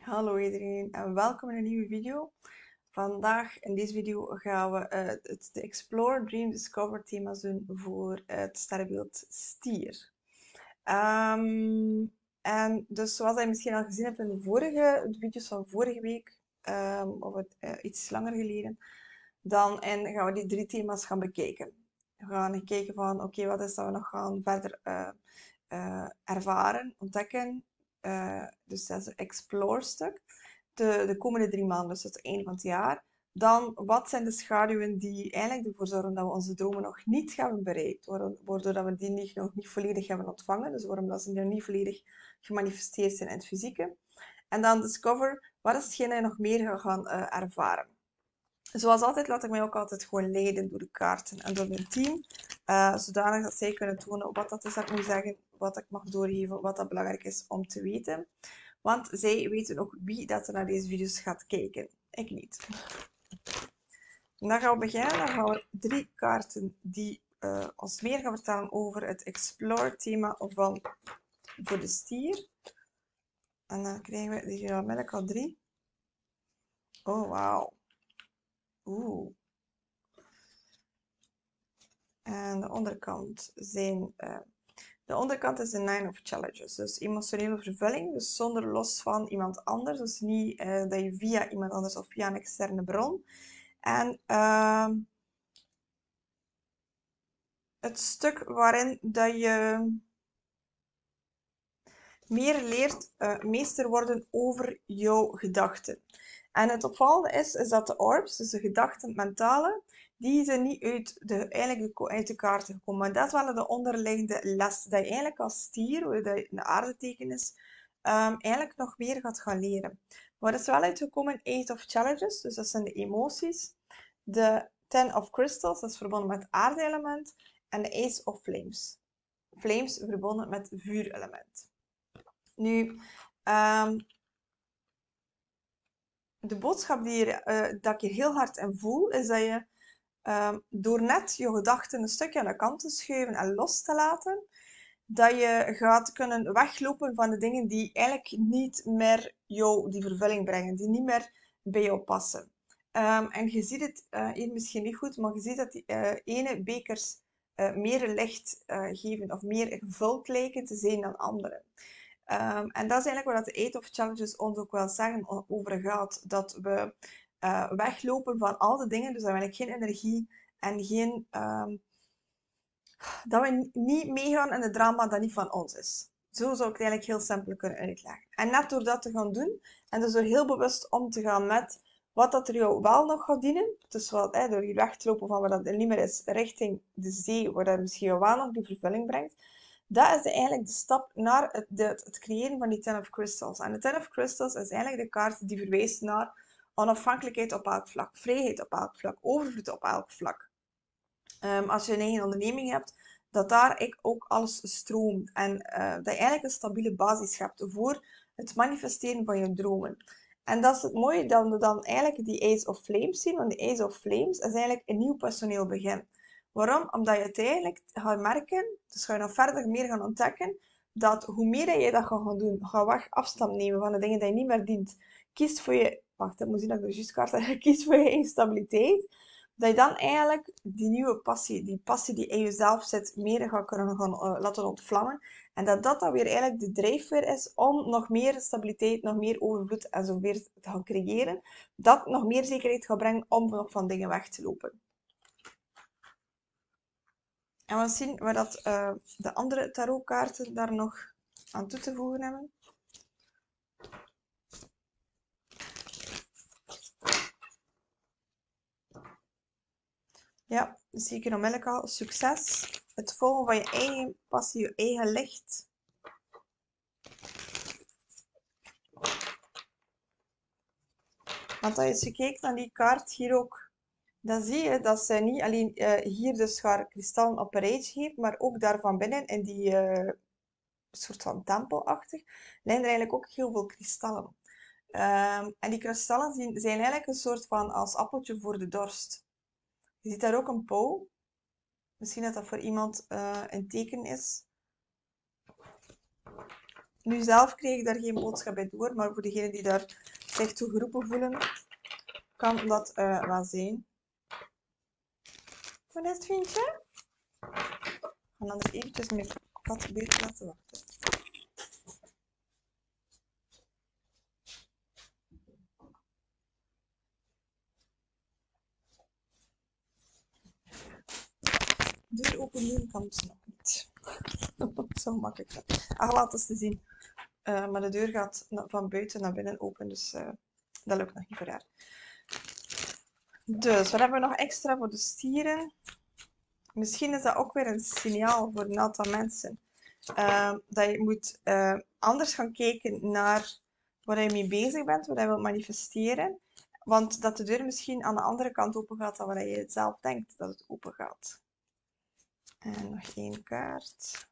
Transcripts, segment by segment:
Hallo iedereen en welkom in een nieuwe video. Vandaag in deze video gaan we de Explore, Dream, Discover thema's doen voor het sterrenbeeld Stier. En dus zoals je misschien al gezien hebt in de video's van vorige week, iets langer geleden, dan gaan we die 3 thema's gaan bekijken. We gaan kijken van oké, wat is dat we nog gaan verder ervaren, ontdekken. Dus dat is het explore stuk. De komende 3 maanden, dus tot het einde van het jaar. Dan, wat zijn de schaduwen die eigenlijk ervoor zorgen dat we onze dromen nog niet hebben bereikt, waardoor dat we die nog niet volledig hebben ontvangen, dus waarom dat ze nog niet volledig gemanifesteerd zijn in het fysieke. En dan discover, wat is hetgeen dat je nog meer gaan ervaren. Zoals altijd laat ik mij ook altijd gewoon leiden door de kaarten en door mijn team, zodanig dat zij kunnen tonen wat dat is dat ik moet zeggen, wat ik mag doorgeven, wat dat belangrijk is om te weten. Want zij weten ook wie dat er naar deze video's gaat kijken. Ik niet. En dan gaan we beginnen. Dan gaan we 3 kaarten die ons meer gaan vertellen over het Explore thema voor de stier. En dan krijgen we die onmiddellijk al 3. Oh, wauw. Oeh. En de onderkant de onderkant is de 9 of Challenges. Dus emotionele vervulling, dus zonder los van iemand anders. Dus niet dat je via iemand anders of via een externe bron. En het stuk waarin dat je meer leert meester worden over jouw gedachten. En het opvallende is dat de orbs, dus de gedachten, het mentale, die zijn niet uit de kaarten gekomen. Maar dat is wel de onderliggende les. Dat je eigenlijk als stier, dat je een aardeteken is, eigenlijk nog meer gaat gaan leren. Maar het is wel uitgekomen 8 of Challenges, dus dat zijn de emoties. De 10 of Crystals, dat is verbonden met het aardeelement. En de Ace of Flames. Flames verbonden met het vuurelement. Nu, de boodschap dat ik hier heel hard in voel, is dat je door net je gedachten een stukje aan de kant te schuiven en los te laten, dat je gaat kunnen weglopen van de dingen die eigenlijk niet meer jou die vervulling brengen, die niet meer bij jou passen. En je ziet het hier misschien niet goed, maar je ziet dat die ene bekers meer licht geven of meer gevuld lijken te zijn dan andere. En dat is eigenlijk waar de 8 of Challenges ons ook wel zeggen over gaat. Dat we weglopen van al de dingen, dus dat we eigenlijk geen energie en geen... dat we niet meegaan in het drama dat niet van ons is. Zo zou ik het eigenlijk heel simpel kunnen uitleggen. En net door dat te gaan doen, en dus door heel bewust om te gaan met wat dat er jou wel nog gaat dienen, dus door hier weg te lopen van waar dat er niet meer is, richting de zee, waar dat misschien jou wel nog die vervulling brengt, dat is eigenlijk de stap naar het creëren van die 10 of Crystals. En de 10 of Crystals is eigenlijk de kaart die verwijst naar onafhankelijkheid op elk vlak, vrijheid op elk vlak, overvloed op elk vlak. Als je een eigen onderneming hebt, dat daar ook alles stroomt. En dat je eigenlijk een stabiele basis hebt voor het manifesteren van je dromen. En dat is het mooie dat we dan eigenlijk die Ace of Flames zien. Want die Ace of Flames is eigenlijk een nieuw personeel begin. Waarom? Omdat je uiteindelijk gaat merken, dus ga je nog verder meer gaan ontdekken, dat hoe meer je dat gaat gaan doen, ga afstand nemen van de dingen die je niet meer dient. Kies voor je, wacht, ik moet zien dat ik de juiste kaart heb. Kies voor je instabiliteit. Dat je dan eigenlijk die nieuwe passie, die passie die in jezelf zit, meer gaat kunnen laten ontvlammen. En dat dan weer eigenlijk de drijfveer is om nog meer stabiliteit, nog meer overvloed en zo weer te gaan creëren. Dat nog meer zekerheid gaat brengen om nog van dingen weg te lopen. En we zien waar dat de andere tarotkaarten daar nog aan toe te voegen hebben. Ja, dan zie ik hier onmiddellijk al. Succes. Het volgen van je eigen passie, je eigen licht. Want als je kijkt naar die kaart hier ook, dan zie je dat ze niet alleen hier dus haar kristallen op een rijtje heeft, maar ook daar van binnen in die soort van tempelachtig, liggen er eigenlijk ook heel veel kristallen. En die kristallen zijn eigenlijk een soort van als appeltje voor de dorst. Je ziet daar ook een pauw. Misschien dat dat voor iemand een teken is. Nu zelf kreeg ik daar geen boodschap bij door, maar voor degenen die daar zich toe geroepen voelen, kan dat wel zijn. Wat is het, vriendje? Ik ga anders eventjes mijn kat buiten laten wachten. Deur open doen kan dus nog niet. Zo makkelijk dat. Ach, laat eens te zien. Maar de deur gaat van buiten naar binnen open, dus dat lukt nog niet voor haar. Dus, wat hebben we nog extra voor de stieren? Misschien is dat ook weer een signaal voor een aantal mensen. Dat je moet anders gaan kijken naar waar je mee bezig bent, wat je wilt manifesteren. Want dat de deur misschien aan de andere kant open gaat dan waar je zelf denkt dat het open gaat. En nog één kaart.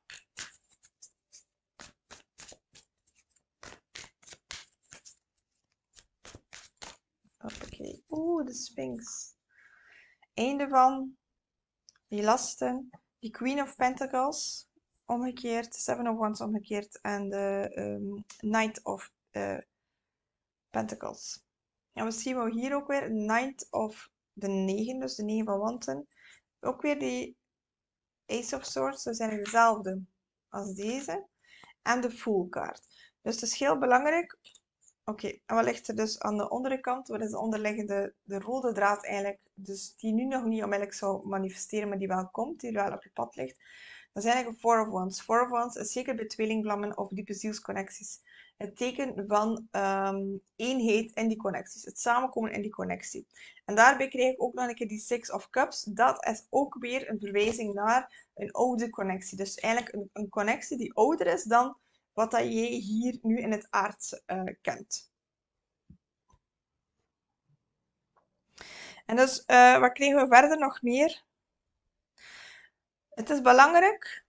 Hoppakee. Oeh, de Sphinx. Einde van die lasten. Die Queen of Pentacles omgekeerd. Seven of Wands omgekeerd. En de Knight of Pentacles. En we zien hier ook weer Knight of de 9. Dus de 9 van Wanten. Ook weer die Ace of Swords. Dat zijn dezelfde als deze. En de Fool kaart. Dus het is heel belangrijk. Oké, en wat ligt er dus aan de onderkant? Wat is de onderliggende, de rode draad eigenlijk? Dus die nu nog niet onmiddellijk zou manifesteren, maar die wel komt, die wel op je pad ligt. Dat is eigenlijk een Four of Wands. Four of Wands is zeker bij tweelingvlammen of diepe zielsconnecties het teken van eenheid in die connecties. Het samenkomen in die connectie. En daarbij krijg ik ook nog een keer die Six of Cups. Dat is ook weer een verwijzing naar een oude connectie. Dus eigenlijk een connectie die ouder is dan wat dat jij hier nu in het aardse kent. En dus, wat krijgen we verder nog meer? Het is belangrijk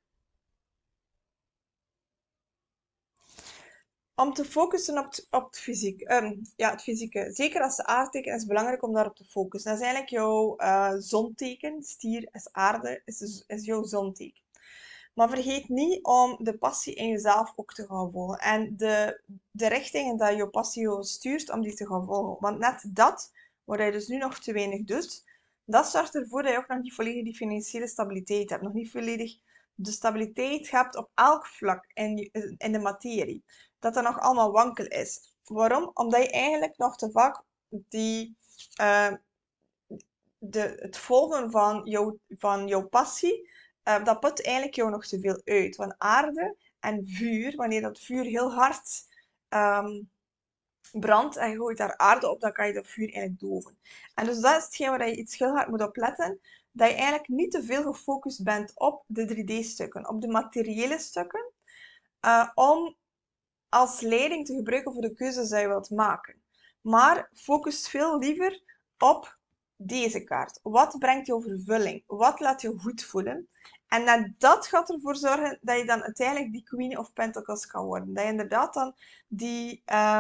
om te focussen op het fysiek. Ja, het fysieke. Zeker als de aardteken is het belangrijk om daarop te focussen. Dat is eigenlijk jouw zonteken. Stier is aarde, is jouw zonteken. Maar vergeet niet om de passie in jezelf ook te gaan volgen. En de richtingen dat je passie jou stuurt, om die te gaan volgen. Want net dat, wat je dus nu nog te weinig doet, dat zorgt ervoor dat je ook nog niet volledig die financiële stabiliteit hebt. Nog niet volledig de stabiliteit hebt op elk vlak in de materie. Dat nog allemaal wankel is. Waarom? Omdat je eigenlijk nog te vaak het volgen van jouw passie, dat put eigenlijk jou nog te veel uit. Want aarde en vuur, wanneer dat vuur heel hard brandt en je gooit daar aarde op, dan kan je dat vuur eigenlijk doven. En dus dat is hetgeen waar je iets heel hard moet opletten. Dat je eigenlijk niet te veel gefocust bent op de 3D-stukken, op de materiële stukken, om als leiding te gebruiken voor de keuzes die je wilt maken. Maar focus veel liever op deze kaart. Wat brengt jou vervulling? Wat laat je goed voelen? En dat gaat ervoor zorgen dat je dan uiteindelijk die Queen of Pentacles kan worden. Dat je inderdaad dan die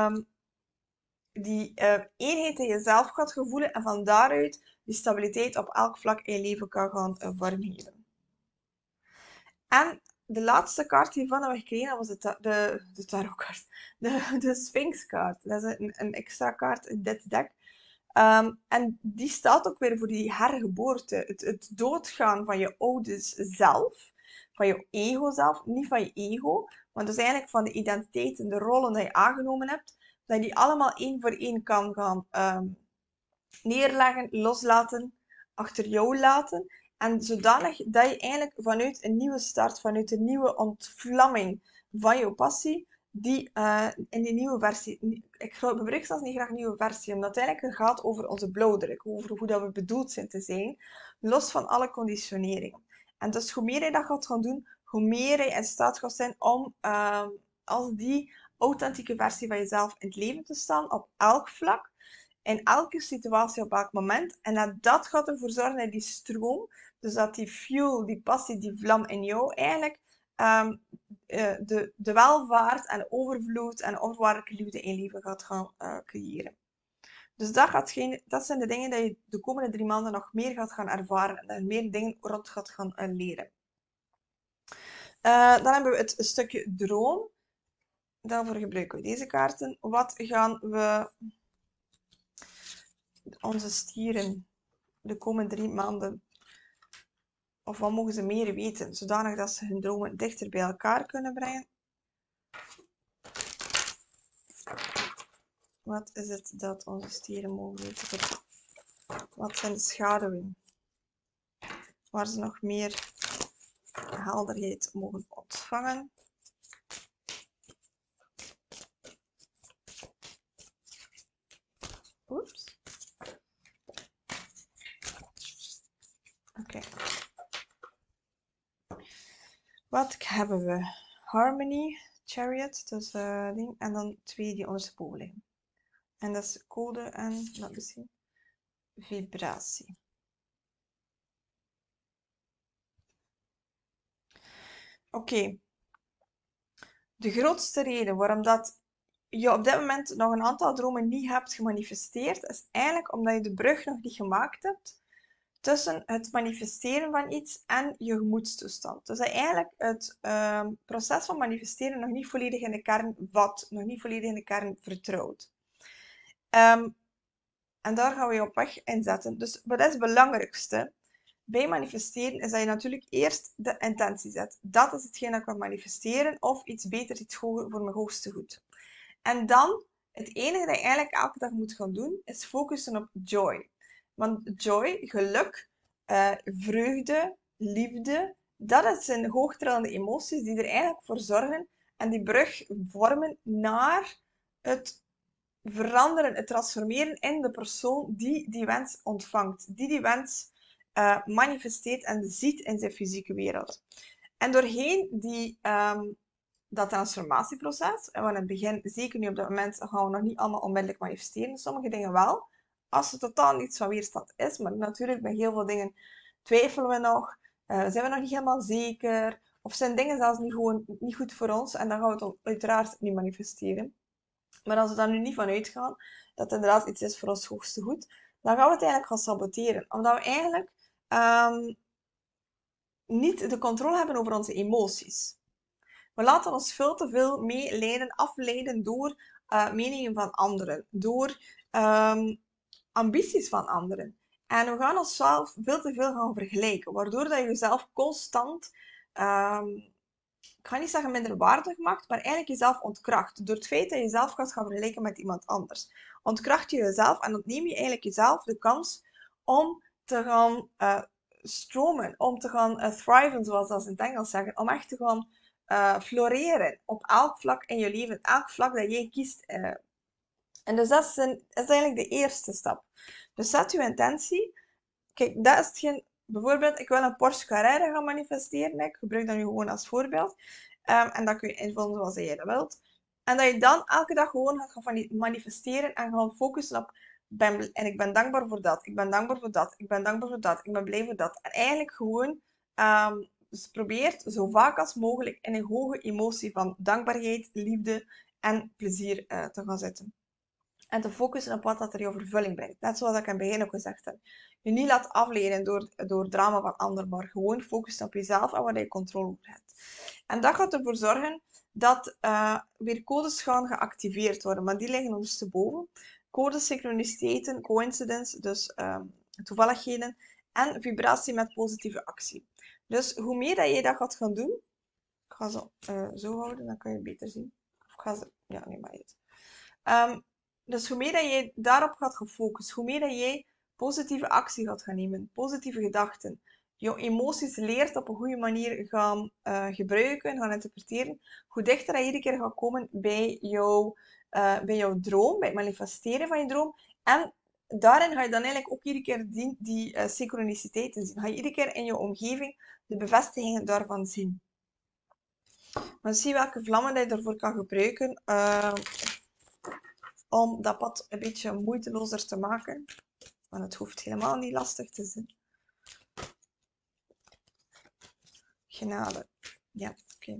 eenheid in jezelf gaat gevoelen en van daaruit die stabiliteit op elk vlak in je leven kan gaan vormgeven. En de laatste kaart hiervan hebben we gekregen, was de tarotkaart. De Sphinx-kaart. Dat is een extra kaart in dit deck. En die staat ook weer voor die hergeboorte. Het doodgaan van je oude zelf. Van je ego zelf. Niet van je ego. Want dat is eigenlijk van de identiteit en de rollen die je aangenomen hebt. Dat je die allemaal één voor één kan gaan neerleggen, loslaten, achter jou laten. En zodanig dat je eigenlijk vanuit een nieuwe start, vanuit een nieuwe ontvlamming van jouw passie, die in die nieuwe versie, ik gebruik zelfs niet graag nieuwe versie, omdat het eigenlijk gaat over onze blauwdruk, over hoe dat we bedoeld zijn te zijn, los van alle conditioneringen. En dus hoe meer je dat gaat gaan doen, hoe meer je in staat gaat zijn om als die authentieke versie van jezelf in het leven te staan, op elk vlak, in elke situatie op elk moment. En dat gaat ervoor zorgen dat die stroom, dus dat die fuel, die passie, die vlam in jou eigenlijk de welvaart en overvloed en onvoorwaardelijke liefde in je leven gaat gaan creëren. Dus dat zijn de dingen die je de komende 3 maanden nog meer gaat gaan ervaren en daar meer dingen rond gaat gaan leren. Dan hebben we het stukje droom. daarvoor gebruiken we deze kaarten. Wat gaan we onze stieren de komende 3 maanden, of wat mogen ze meer weten, zodanig dat ze hun dromen dichter bij elkaar kunnen brengen? Wat is het dat onze stieren mogen weten? Wat zijn de schaduwen waar ze nog meer helderheid mogen ontvangen? Oeps. Oké. Wat hebben we? Harmony, Chariot, dus ding, en dan 2 die ondersteboven liggen. En dat is code en, laat me zien, vibratie. Oké. De grootste reden waarom dat je op dit moment nog een aantal dromen niet hebt gemanifesteerd, is eigenlijk omdat je de brug nog niet gemaakt hebt tussen het manifesteren van iets en je gemoedstoestand. Dus dat je eigenlijk het proces van manifesteren nog niet volledig in de kern vat, nog niet volledig in de kern vertrouwt. En daar gaan we je op weg inzetten. Dus wat is het belangrijkste bij manifesteren? Is dat je natuurlijk eerst de intentie zet. Dat is hetgeen dat ik wil manifesteren, of iets beter, iets hoger voor mijn hoogste goed. En dan, het enige dat je eigenlijk elke dag moet gaan doen, is focussen op joy. Want joy, geluk, vreugde, liefde, dat zijn hoogtrillende emoties die er eigenlijk voor zorgen en die brug vormen naar het veranderen, het transformeren in de persoon die die wens ontvangt, die die wens manifesteert en ziet in zijn fysieke wereld. En doorheen dat transformatieproces, en in het begin, zeker nu op dat moment, gaan we nog niet allemaal onmiddellijk manifesteren. Sommige dingen wel, als er totaal niets van weerstand is, maar natuurlijk bij heel veel dingen twijfelen we nog, zijn we nog niet helemaal zeker, of zijn dingen zelfs niet goed voor ons, en dan gaan we het dan uiteraard niet manifesteren. Maar als we daar nu niet van uitgaan, dat het inderdaad iets is voor ons hoogste goed, dan gaan we het eigenlijk gaan saboteren. Omdat we eigenlijk niet de controle hebben over onze emoties. We laten ons veel te veel afleiden door meningen van anderen, door ambities van anderen. En we gaan onszelf veel te veel gaan vergelijken, waardoor dat je jezelf constant, ik ga niet zeggen minderwaardig maakt, maar eigenlijk jezelf ontkracht. Door het feit dat je jezelf gaat gaan vergelijken met iemand anders. Ontkracht je jezelf en ontneem je eigenlijk jezelf de kans om te gaan stromen, om te gaan thriven, zoals ze in het Engels zeggen, om echt te gaan floreren op elk vlak in je leven, elk vlak dat jij kiest. En dus dat is eigenlijk de eerste stap. Dus zet je intentie. Kijk, dat is hetgeen, bijvoorbeeld, ik wil een Porsche Carrera gaan manifesteren. Ik gebruik dat nu gewoon als voorbeeld. En dat kun je invullen zoals jij dat wilt. En dat je dan elke dag gewoon gaat gaan manifesteren en gaan focussen op en ik ben dankbaar voor dat, ik ben dankbaar voor dat, ik ben dankbaar voor dat, ik ben blij voor dat. En eigenlijk gewoon dus probeert zo vaak als mogelijk in een hoge emotie van dankbaarheid, liefde en plezier te gaan zitten. En te focussen op wat dat er jou vervulling brengt. Net zoals ik in het begin ook gezegd heb. Je niet laat afleiden door drama van anderen, maar gewoon focussen op jezelf en waar je controle over hebt. En dat gaat ervoor zorgen dat weer codes gaan geactiveerd worden, maar die liggen ondersteboven. Codes, synchroniciteiten, coincidence, dus toevalligheden en vibratie met positieve actie. Dus hoe meer dat je dat gaat gaan doen, ik ga ze zo houden, dan kan je het beter zien. Of ik ga ze, ja, nee, maar het. Dus hoe meer dat je daarop gaat focussen, hoe meer dat jij positieve actie gaat gaan nemen, positieve gedachten, je emoties leert op een goede manier gaan gebruiken, gaan interpreteren, hoe dichter dat je iedere keer gaat komen bij jouw droom, bij het manifesteren van je droom. En daarin ga je dan eigenlijk ook iedere keer die synchroniciteiten zien. Ga je iedere keer in je omgeving de bevestigingen daarvan zien. Maar zie welke vlammen dat je ervoor kan gebruiken om dat pad een beetje moeitelozer te maken. Want het hoeft helemaal niet lastig te zijn. Genade. Ja, oké.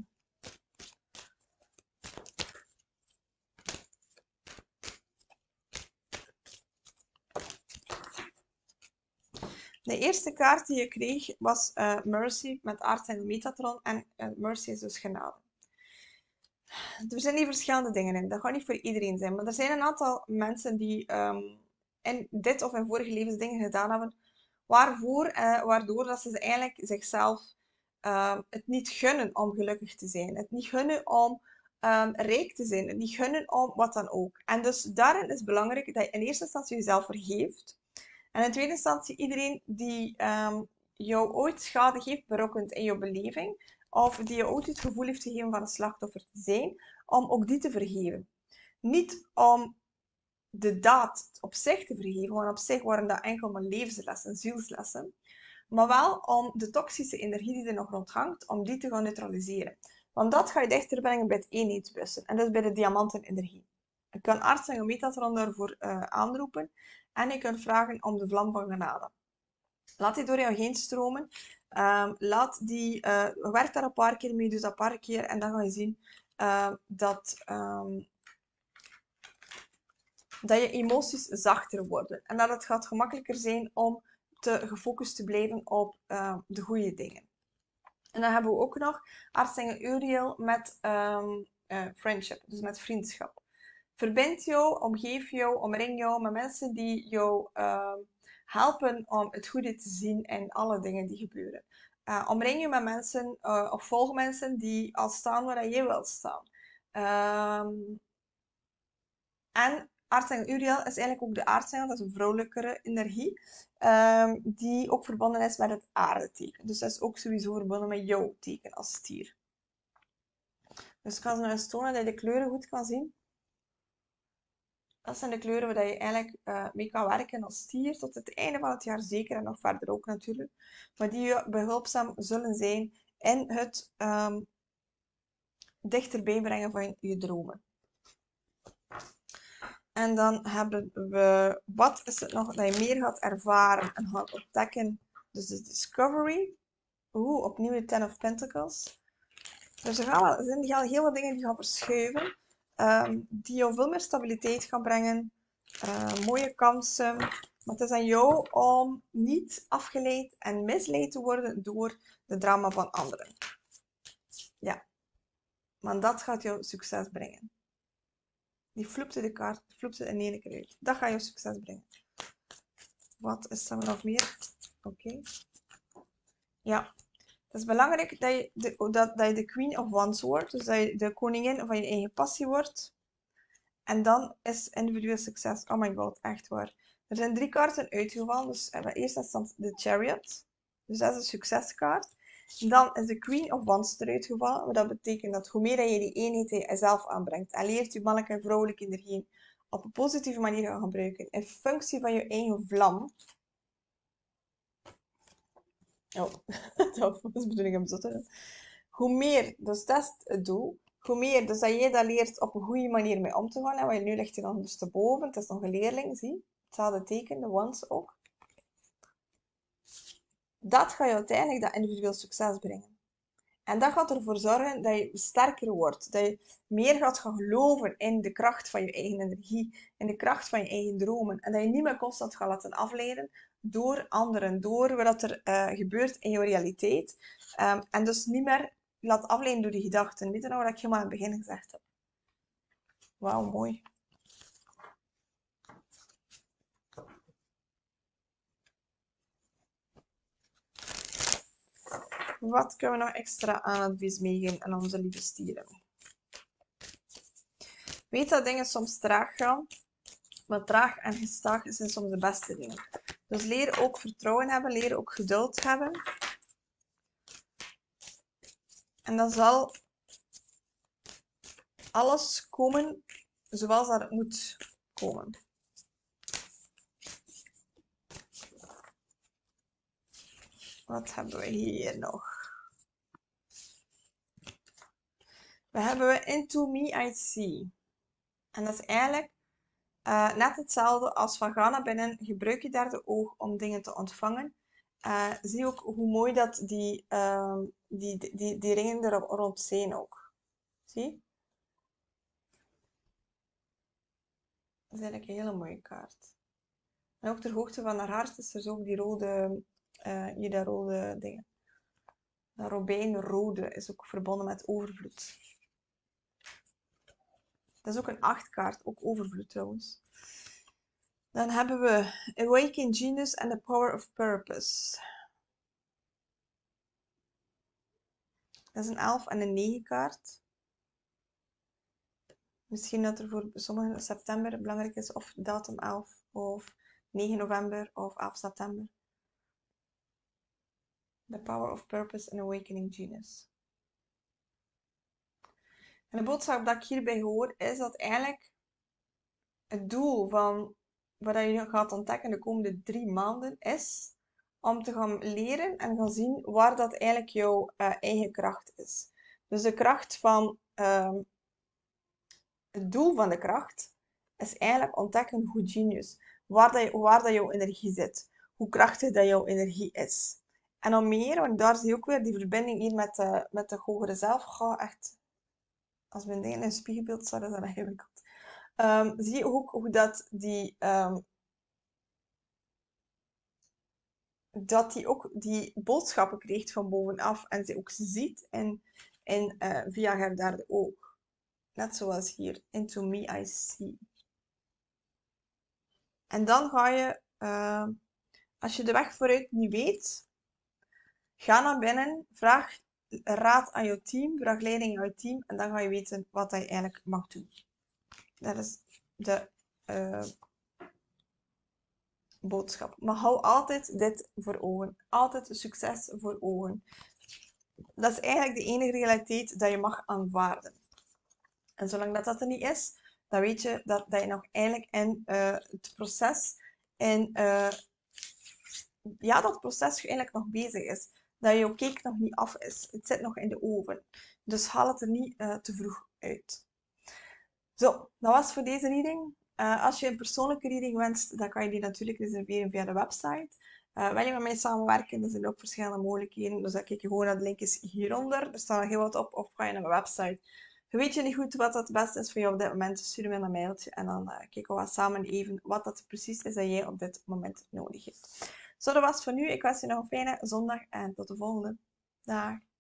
De eerste kaart die je kreeg was Mercy met aard en Metatron. En Mercy is dus genade. er zijn hier verschillende dingen in. Dat gaat niet voor iedereen zijn. Maar er zijn een aantal mensen die in dit of in vorige levens dingen gedaan hebben. Waardoor dat ze eigenlijk zichzelf het niet gunnen om gelukkig te zijn. Het niet gunnen om rijk te zijn. Het niet gunnen om wat dan ook. En dus daarin is het belangrijk dat je in eerste instantie jezelf vergeeft. En in tweede instantie iedereen die jou ooit schade heeft berokkend in jouw beleving. Of die je ooit het gevoel heeft gegeven van een slachtoffer te zijn. Om ook die te vergeven. Niet om de daad op zich te vergeven, want op zich waren dat enkel maar levenslessen, zielslessen. Maar wel om de toxische energie die er nog rondhangt, om die te gaan neutraliseren. Want dat ga je dichter brengen bij het eenheidsbussen. En dat is bij de diamantenenergie. Je kan arts en Metatron daarvoor aanroepen. En je kunt vragen om de vlam van genade. Laat die door jou heen stromen. Werk daar een paar keer mee, dus dat paar keer. En dan ga je zien dat je emoties zachter worden. En dat het gaat gemakkelijker zijn om gefocust te blijven op de goede dingen. En dan hebben we ook nog Aartsengel Uriel met friendship, dus met vriendschap. Verbind jou, omgeef jou, omring jou met mensen die jou helpen om het goede te zien in alle dingen die gebeuren. Omring je met mensen of volg mensen die al staan waar jij wilt staan. En aartsengel Uriel is eigenlijk ook de aartsengel, dat is een vrouwelijkere energie, die ook verbonden is met het aardeteken. Dus dat is ook sowieso verbonden met jouw teken als stier. Dus ik ga ze nou eens tonen dat je de kleuren goed kan zien. Dat zijn de kleuren waar je eigenlijk mee kan werken als stier tot het einde van het jaar zeker en nog verder ook natuurlijk. Maar die je behulpzaam zullen zijn in het dichterbij brengen van je dromen. En dan hebben we, wat is het nog dat je meer gaat ervaren en gaat ontdekken? Dus de Discovery. Opnieuw de Ten of Pentacles. Dus er zijn heel wat dingen die gaan verschuiven. Die jou veel meer stabiliteit gaan brengen. Mooie kansen. Maar het is aan jou om niet afgeleid en misleid te worden door de drama van anderen. Ja. Maar dat gaat jou succes brengen. Die floepte de kaart, floepte in één keer uit. Dat gaat jou succes brengen. Wat is er nog meer? Oké. Ja. Het is belangrijk dat je de Queen of Wands wordt. Dus dat je de koningin van je eigen passie wordt. En dan is individueel succes. Oh my god, echt waar. Er zijn 3 kaarten uitgevallen. Dus we hebben eerst instantie de Chariot. Dus dat is een succeskaart. Dan is de Queen of Wands eruit gevallen. Dat betekent dat hoe meer je die eenheid in jezelf aanbrengt en leert je mannelijke en vrouwelijke energie op een positieve manier gaan gebruiken in functie van je eigen vlam. Oh, dat was de bedoeling om zo te doen. Hoe meer, dus dat is het doel. Hoe meer, dus dat jij dat leert op een goede manier mee om te gaan. En want nu ligt hij nog dus te boven. Het is nog een leerling, zie. Hetzelfde teken, de Wands ook. Dat gaat je uiteindelijk dat individueel succes brengen. En dat gaat ervoor zorgen dat je sterker wordt. Dat je meer gaat gaan geloven in de kracht van je eigen energie. In de kracht van je eigen dromen. En dat je niet meer constant gaat laten afleiden door anderen. Door wat er gebeurt in je realiteit. En dus niet meer laat afleiden door die gedachten. Weet je nou wat ik helemaal aan het begin gezegd heb? Wauw, mooi. Wat kunnen we nog extra aan advies meegeven aan onze lieve stieren? Weet dat dingen soms traag gaan, maar traag en gestaag zijn soms de beste dingen. Dus leer ook vertrouwen hebben, leer ook geduld hebben. En dan zal alles komen zoals dat het moet komen. Wat hebben we hier nog? We hebben Into Me I See. En dat is eigenlijk net hetzelfde als van ga naar binnen, gebruik je derde oog om dingen te ontvangen. Zie ook hoe mooi dat die ringen er rond zijn ook. Zie? Dat is eigenlijk een hele mooie kaart. En ook ter hoogte van haar hart is er ook die rode, hier dat rode dingen. Dat robijnrode is ook verbonden met overvloed. Dat is ook een 8 kaart, ook overvloed trouwens. Dan hebben we Awaken Genius and the Power of Purpose. Dat is een 11 en een 9 kaart. Misschien dat er voor sommigen september belangrijk is, of datum 11, of 9 november, of 11 september. The Power of Purpose and Awakening Genius. En de boodschap dat ik hierbij hoor, is dat eigenlijk het doel van wat je gaat ontdekken de komende 3 maanden is om te gaan leren en gaan zien waar dat eigenlijk jouw eigen kracht is. Dus de kracht van het doel van de kracht is eigenlijk ontdekken hoe genius, waar dat jouw energie zit, hoe krachtig dat jouw energie is. En al meer, want daar zie je ook weer die verbinding hier met de hogere zelf. Ga echt, als mijn dingen in een spiegelbeeld staat, is dat echt ingewikkeld. Zie je ook hoe dat die ook die boodschappen krijgt van bovenaf en ze ook ziet via haar derde oog. Net zoals hier, into me I see. En dan ga je, als je de weg vooruit niet weet, ga naar binnen, vraag raad aan je team, vraag leiding aan je team en dan ga je weten wat je eigenlijk mag doen. Dat is de boodschap. Maar hou altijd dit voor ogen. Altijd succes voor ogen. Dat is eigenlijk de enige realiteit dat je mag aanvaarden. En zolang dat er niet is, dan weet je dat je nog eigenlijk in het proces, dat proces eigenlijk nog bezig is. Dat jouw cake nog niet af is. Het zit nog in de oven. Dus haal het er niet te vroeg uit. Zo, dat was voor deze reading. Als je een persoonlijke reading wenst, dan kan je die natuurlijk reserveren via de website. Wil je met mij samenwerken, er zijn ook verschillende mogelijkheden. Dus dan kijk je gewoon naar de linkjes hieronder. Er staat nog heel wat op. Of ga je naar mijn website. Weet je niet goed wat het beste is voor jou op dit moment, stuur me een mailtje. En dan kijken we samen even wat dat precies is dat jij op dit moment nodig hebt. Zo, dat was voor nu. Ik wens je nog een fijne zondag en tot de volgende. Dag.